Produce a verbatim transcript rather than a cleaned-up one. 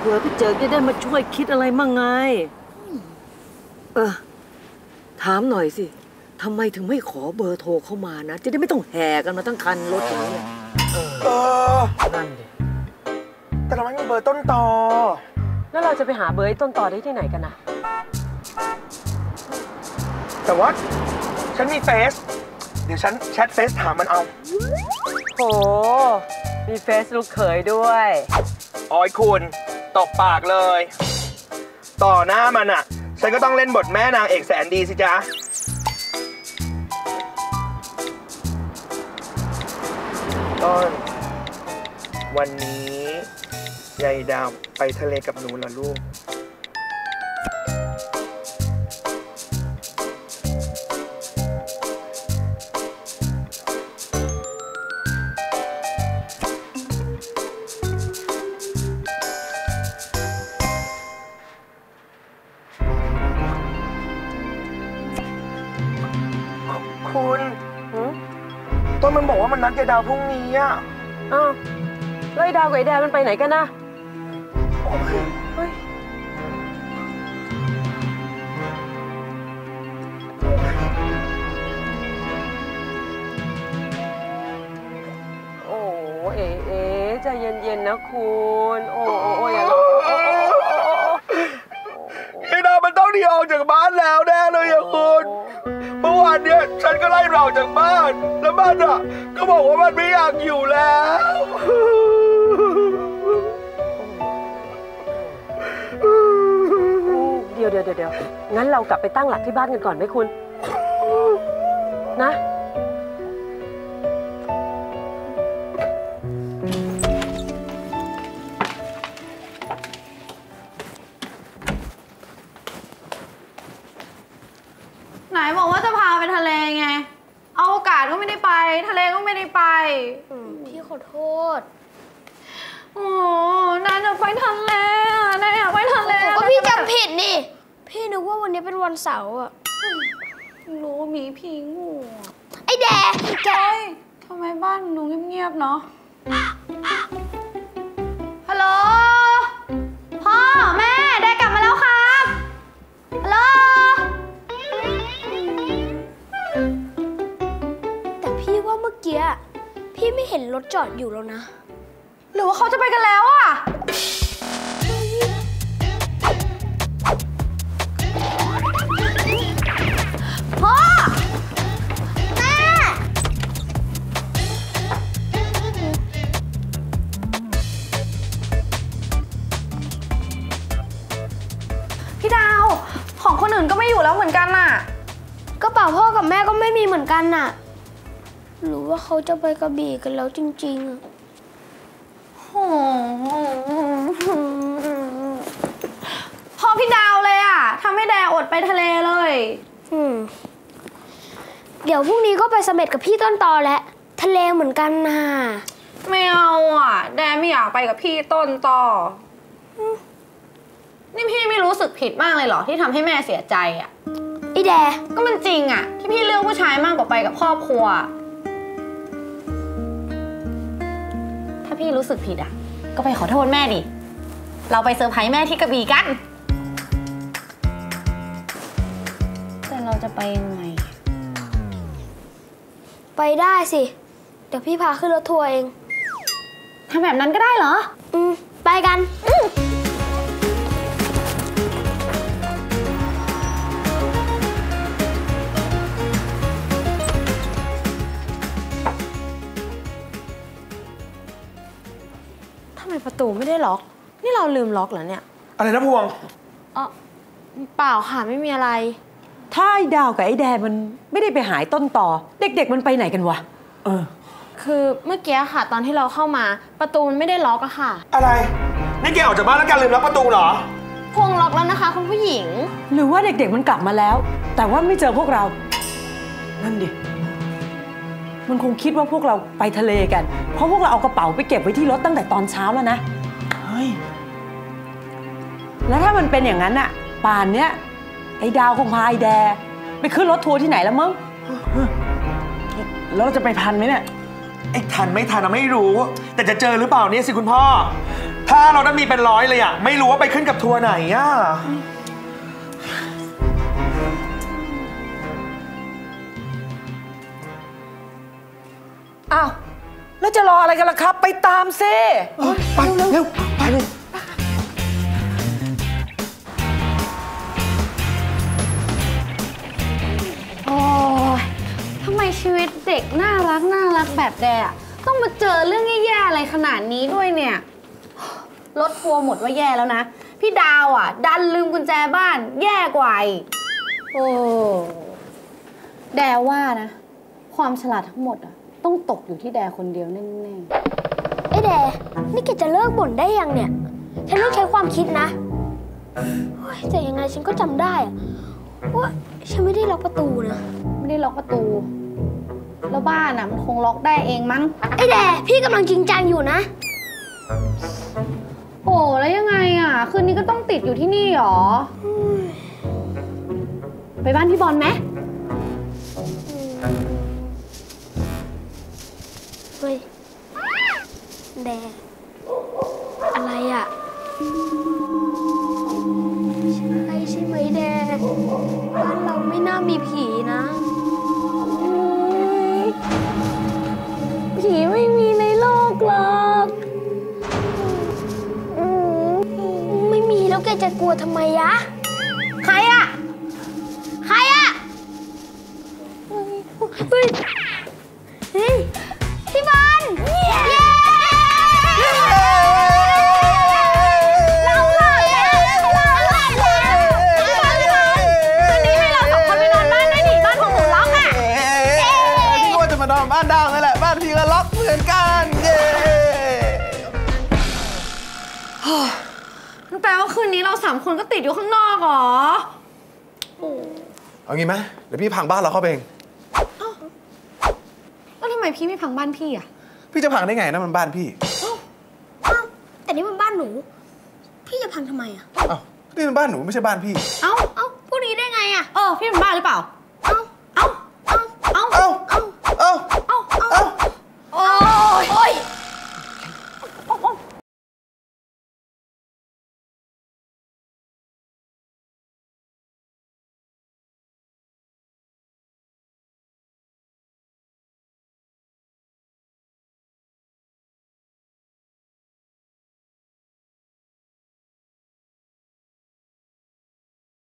เผื่อพี่เจิดจะได้มาช่วยคิดอะไรมั่งไงเออถามหน่อยสิทำไมถึงไม่ขอเบอร์โทรเข้ามานะจะได้ไม่ต้องแห่กันมาทั้งคันรถอย่างนี้เออนั่นดิแต่เราไม่มีเบอร์ต้นตอแล้วเราจะไปหาเบอร์ต้นตอได้ที่ไหนกันนะแต่ว่าฉันมีเฟซเดี๋ยวฉันแชทเฟซถามมันเอาโหมีเฟซลูกเขยด้วยอ้อยคุณตบปากเลยต่อหน้ามันอ่ะฉันก็ต้องเล่นบทแม่นางเอกแสนดีสิจ๊ะต้นวันนี้ยายดาวไปทะเลกับหนูเหรอลูกคุณต้นมันบอกว่ามันนัดยายดาวพรุ่งนี้อ่ะอ้าวแล้วไอ้ดาวกับไอ้แดนมันไปไหนกันนะเฮ้ยโอ้เอ๋เอ๋ใจเย็นๆนะคุณโอ้โอ้อย่าร้องไอ้ดาวมันต้องหนีออกจากบ้านแล้วแน่เลยอะคุณเมื่อวานเนี้ยฉันก็ไล่เราจากบ้านแล้วบ้านอ่ะก็บอกว่ามันไม่อยากอยู่แล้วเดี๋ยวเดี๋ยวเดี๋ยวงั้นเรากลับไปตั้งหลักที่บ้านกันก่อนไหมคุณนะไหนบอกว่าจะพาไปทะเลไงอวกาศก็ไม่ได้ไปทะเลก็ไม่ได้ไปพี่ขอโทษโอ้นายอยากไปทะเลอ่ะนายอยากไปทะเลก็พี่จำผิดนี่พี่นึกว่าวันนี้เป็นวันเสาร์อ่ะรู้มีพี่งูไอ้แดงแกทำไมบ้านหนูเงียบๆเนาะฮัลโหลพ่อแม่ได้กลับมาแล้วครับฮัลโหลแต่พี่ว่าเมื่อกี้พี่ไม่เห็นรถจอดอยู่แล้วนะหรือว่าเขาจะไปกันแล้วอ่ะพ่อแม่พี่ดาวของคนอื่นก็ไม่อยู่แล้วเหมือนกันน่ะกระเป๋าพ่อกับแม่ก็ไม่มีเหมือนกันน่ะหรือว่าเขาจะไปกระบี่กันแล้วจริงๆพ่อพี่ดาวเลยอ่ะทำให้แดอดไปทะเลเลยเดี๋ยวพรุ่งนี้ก็ไปเสม็ดกับพี่ต้นตอและทะเลเหมือนกันน่ะไม่เอาอ่ะแดไม่อยากไปกับพี่ต้นตอนี่พี่ไม่รู้สึกผิดมากเลยเหรอที่ทำให้แม่เสียใจอ่ะไอ้แดก็มันจริงอ่ะที่พี่เลือกผู้ชายมากกว่าไปกับครอบครัวถ้าพี่รู้สึกผิดอ่ะก็ไปขอโทษแม่ดิเราไปเซอร์ไพรส์แม่ที่กระบี่กันแต่เราจะไปยังไงไปได้สิเดี๋ยวพี่พาขึ้นรถทัวร์เองทำแบบนั้นก็ได้เหรออืมไปกันอืมทำไมประตูไม่ได้ล็อกนี่เราลืมล็อกเหรอเนี่ยอะไรนะพวงอ๋อเปล่าค่ะไม่มีอะไรถ้าไอ้ดาวกับไอ้แดนมันไม่ได้ไปหายต้นต่อเด็กๆมันไปไหนกันวะเออคือเมื่อกี้ค่ะตอนที่เราเข้ามาประตูมันไม่ได้ล็อกอะค่ะอะไรนี่แกออกจากบ้านแล้วการลืมล็อกประตูเหรอพวงล็อกแล้วนะคะคุณผู้หญิงหรือว่าเด็กๆมันกลับมาแล้วแต่ว่าไม่เจอพวกเรานั่นดิมันคงคิดว่าพวกเราไปทะเลกันเพราะพวกเราเอากระเป๋าไปเก็บไว้ที่รถตั้งแต่ตอนเช้าแล้วนะเฮ้ยแล้วถ้ามันเป็นอย่างนั้นอะป่านเนี้ยไอ้ดาวคงพาไอ้แดไปขึ้นรถทัวร์ที่ไหนแล้วมั้งแล้วเราจะไปทันไหมเนี่ยไอ้ทันไม่ทันเราไม่รู้แต่จะเจอหรือเปล่าเนี่ยสิคุณพ่อถ้าค่าเราได้มีเป็นร้อยเลยอะไม่รู้ว่าไปขึ้นกับทัวร์ไหนอะอ้าวแล้วจะรออะไรกันล่ะครับ ไปตามซิไปเร็วไปเลยโอ้ยทำไมชีวิตเด็กน่ารักน่ารักแบบแดอะต้องมาเจอเรื่องแย่ๆอะไรขนาดนี้ด้วยเนี่ยรถทัวร์หมดว่าแย่แล้วนะพี่ดาวอ่ะดันลืมกุญแจบ้านแย่กว่าอีกโอ้แดว่านะความฉลาดทั้งหมดอ่ะต้องตกอยู่ที่แดคนเดียวแน่ๆไอ้แดนี่แกจะเลิกบ่นได้ยังเนี่ย ฉันต้องใช้ความคิดนะโอ๊ยแต่ยังไงฉันก็จำได้อะว่าฉันไม่ได้ล็อกประตูนะไม่ได้ล็อกประตูแล้วบ้านอ่ะมันคงล็อกได้เองมั้งไอ้แดพี่กำลังจริงจังอยู่นะโอ้แล้วยังไงอ่ะคืนนี้ก็ต้องติดอยู่ที่นี่หรอไปบ้านพี่บอลไหมเฮ้ยแดอะไรอ่ะใช่ใช่ไหมแดบ้านเราไม่น่ามีผีนะผีไม่มีในโลกหรอกอืมไม่มีแล้วแกจะกลัวทำไมยะใครอ่ะใครอ่ะเฮ้ยเฮ้ยพี่บอลเย้เราหลอดแล้วเราหลอดแล้วพี่บอลพี่บอลคืนนี้ให้เราสองคนไปนอนบ้านได้หนิบ้านของหนูล็อกอ่ะพี่ว่าจะมานอนบ้านดาวนั่นแหละบ้านพี่ก็ล็อกเหมือนกันเย้แปลว่าคืนนี้เราสามคนก็ติดอยู่ข้างนอกเหรอเอางี้ไหมเดี๋ยวพี่พังบ้านเราเข้าไปเองแล้วทำไมพี่ไม่พังบ้านพี่อ่ะพี่จะพังได้ไงนะมันบ้านพี่เอ้าแต่นี่มันบ้านหนู พี่จะพังทำไมอ่ะเอ้านี่มันบ้านหนูไม่ใช่บ้านพี่เอ้าเอ้าพูดนี้ได้ไงอ่ะเออ พี่เป็นบ้าหรือเปล่าเอ้าเอ้าเอ้าเอ้าเอ้าเอ้า